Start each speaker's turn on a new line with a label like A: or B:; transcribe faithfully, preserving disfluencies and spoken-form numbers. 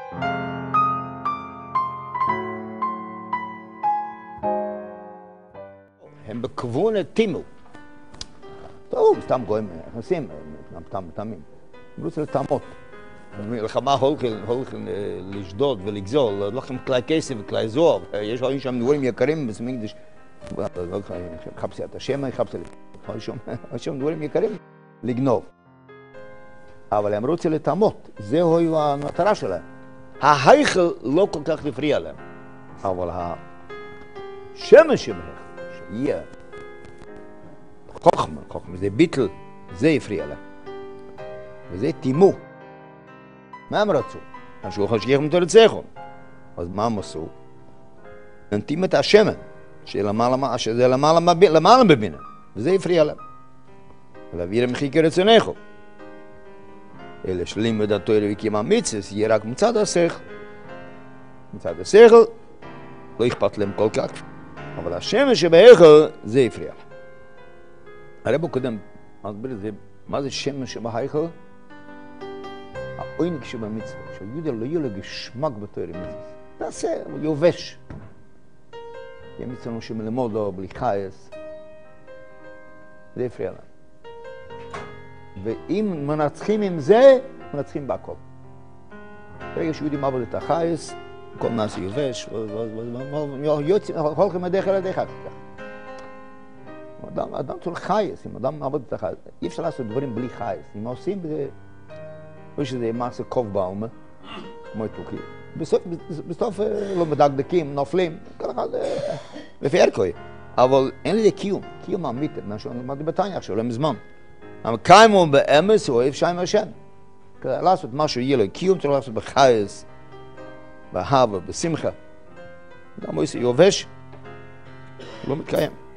A: הם בכיוון טימו. טוב, סתם גויים, נכנסים, סתם תמים. הם רוצים לטעמות. מלחמה הולכים לשדוד ולגזול, לא לכם כלי כסף וכלי זוהר. יש הרי שם דברים יקרים בסמינגדש. חפשי את השם, חפשי שם דברים יקרים לגנוב. אבל הם רוצים לטעמות, זהו המטרה שלהם. ההיכל לא כל כך הפריע להם. אבל השמש שבהיכל, שיהיה חוכמה, חוכמה, זה ביטל, זה הפריע להם. וזה טימו. מה הם רצו? אנשהו יכול שכיחם תורצחו. אז מה הם עשו? ננתים את השמן, שזה למעלה בבינה, וזה הפריע להם. להעביר מחיקי רצונךו. אלה שלימד התורה וקימה מצווה, יהיה רק מצד השכל. מצד השכל, לא אכפת להם כל כך. אבל השמש שבהיכל, זה הפריע להם. הרב קודם מסביר את זה, מה זה שמש שבהיכל? העונג שבמצווה, שיהודה לא יהיה לו גשמק בתורה מצווה. תעשה, הוא יובש. יהיה מצווה שמלמוד לו בלי חייס. זה הפריע להם. ואם מנצחים עם זה, מנצחים בהכל. ברגע שיהודים עבוד את החייס, כל נעשה יובש, הולכים הדרך אל הדרך אחר כך. אדם, אדם צריך חייס, אם אדם עבוד את החייס, אי אפשר לעשות דברים בלי חייס. אם עושים בזה, או שזה מעשה קוב באומה, כמו איתוקי. בסוף, בסוף לא מדקדקים, נופלים, כל אחד לפי ערכוי. אבל אין לי קיום, קיום אמיתי, מה שאומרתי בתניא עכשיו, לא מזמן. אבל קיימו באמס הוא אוהב שם השם. לעשות משהו יהיה לו קיום, צריך לעשות בחייס, באהבה, בשמחה. אדם הוא יובש, לא מתקיים.